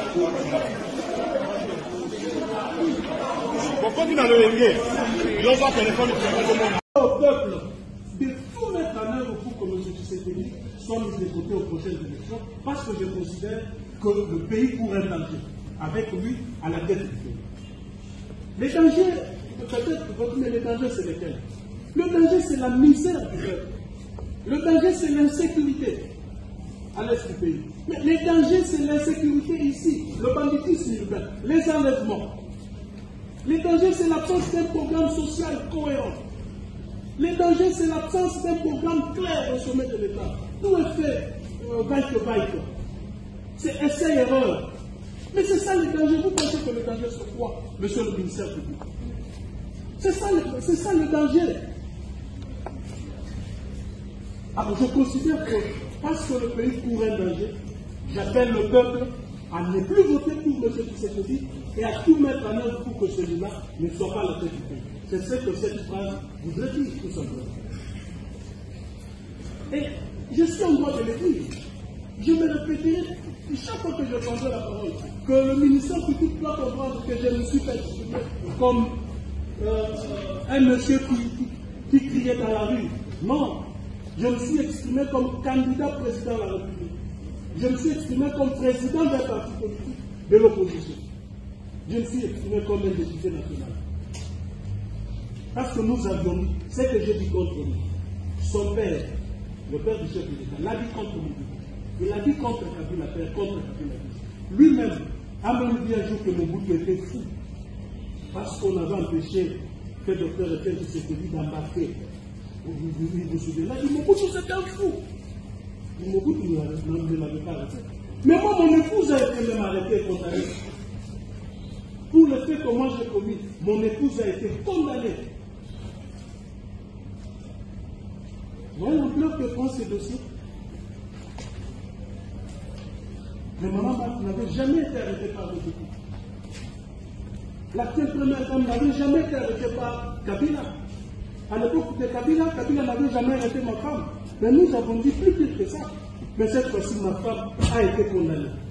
Pourquoi tu n'as le légué? Au peuple de tout mettre en œuvre pour que M. Tshisekedi soit mis de côté aux prochaines élections, parce que je considère que le pays court un danger, avec lui à la tête du pays. Les dangers, peut-être, mais les dangers, c'est lesquels? Le danger, c'est la misère du peuple. Le danger, c'est l'insécurité à l'est du pays. Mais les dangers, c'est l'insécurité ici, le banditisme urbain, les enlèvements. Les dangers, c'est l'absence d'un programme social cohérent. Les dangers, c'est l'absence d'un programme clair au sommet de l'État. Tout est fait vaille. C'est essai-erreur. Mais c'est ça le danger. Vous pensez que le danger, c'est quoi, monsieur le ministère public? C'est ça le danger. Alors je considère que, parce que le pays court un danger, j'appelle le peuple à ne plus voter pour M. Tshisekedi et à tout mettre en œuvre pour que celui-là ne soit pas la tête du pays. C'est ce que cette phrase voudrait dire, tout simplement. Et je suis en droit de le dire. Je me répéterai chaque fois que je prendrai la parole que le ministère public doit comprendre que je me suis fait exprimer comme un monsieur qui criait dans la rue. Non, je me suis exprimé comme candidat président de la République. Je me suis exprimé comme président d'un parti politique de l'opposition. Je me suis exprimé comme un député national. Parce que nous avions dit, ce que j'ai dit contre lui, son père, le père du chef de l'État, l'a dit contre lui. Il a dit contre Kabila père, contre Kabila fils. Lui-même a même dit un jour que Mobutu était fou. Parce qu'on avait empêché que le docteur Etienne Tshisekedi d'embarquer. Vous vous souvenez, il a dit Mobutu c'était un fou. Mobutu ne l'avait pas arrêté. Mais moi, mon épouse a été même arrêtée et condamnée. Pour le fait que moi j'ai commis, mon épouse a été condamnée. Vous voyez l'ampleur que prend ces dossiers? Mais maman n'avait jamais été arrêtée par le député. L'actuelle première dame n'avait jamais été arrêtée par Kabila. À l'époque de Kabila, Kabila n'avait jamais arrêté ma femme. Mais nous avons dit plus pire que ça. Mais cette fois-ci, ma femme a été condamnée.